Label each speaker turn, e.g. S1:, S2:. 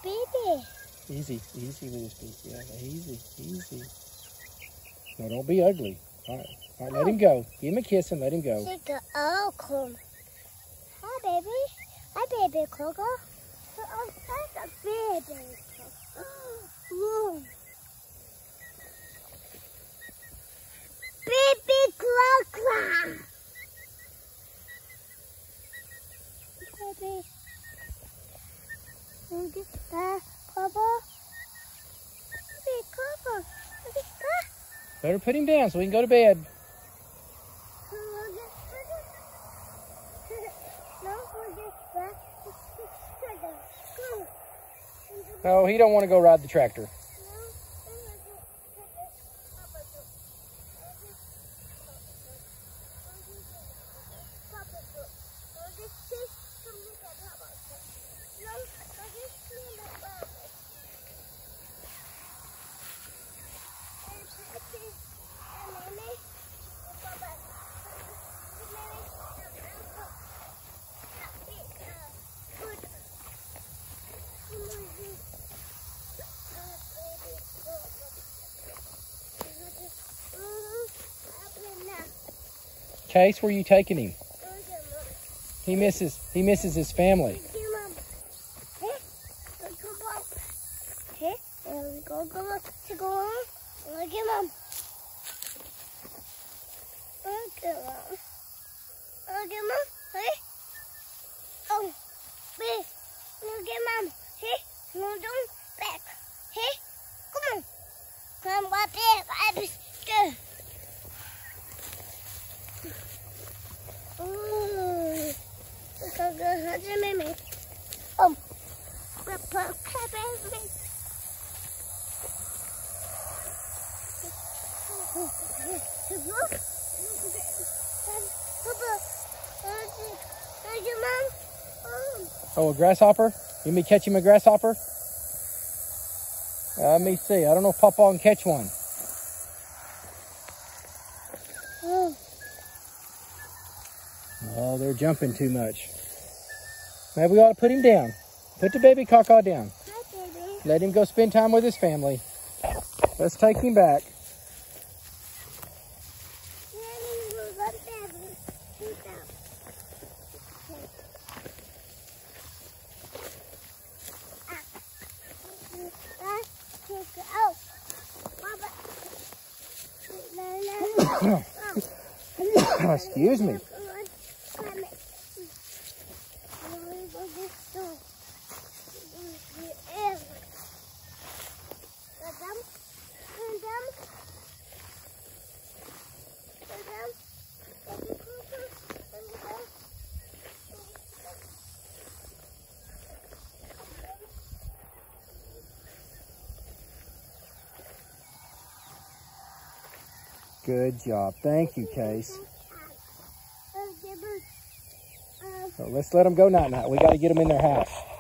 S1: baby.
S2: Easy, easy with this baby. Yeah, easy, easy. No, don't be ugly. All right, let him go. Give him a kiss and let him go.
S1: Oh, cool. Hi, baby. Hi, baby Coco. Oh, that's a baby. Whoa. Baby Coco. Baby. Baby Coco. Baby Coco.
S2: Better put him down so we can go to bed. Oh, he don't want to go ride the tractor. Case, where are you taking him? He misses his family. Oh, a grasshopper? You me catch him a grasshopper? Let me see. I don't know if Papa can catch one. Oh, they're jumping too much. Maybe we ought to put him down. Put the baby Caca down.
S1: Hi, baby.
S2: Let him go spend time with his family. Let's take him back. Excuse me. Good job. Thank you, Case. So let's let them go night-night. We got to get them in their house.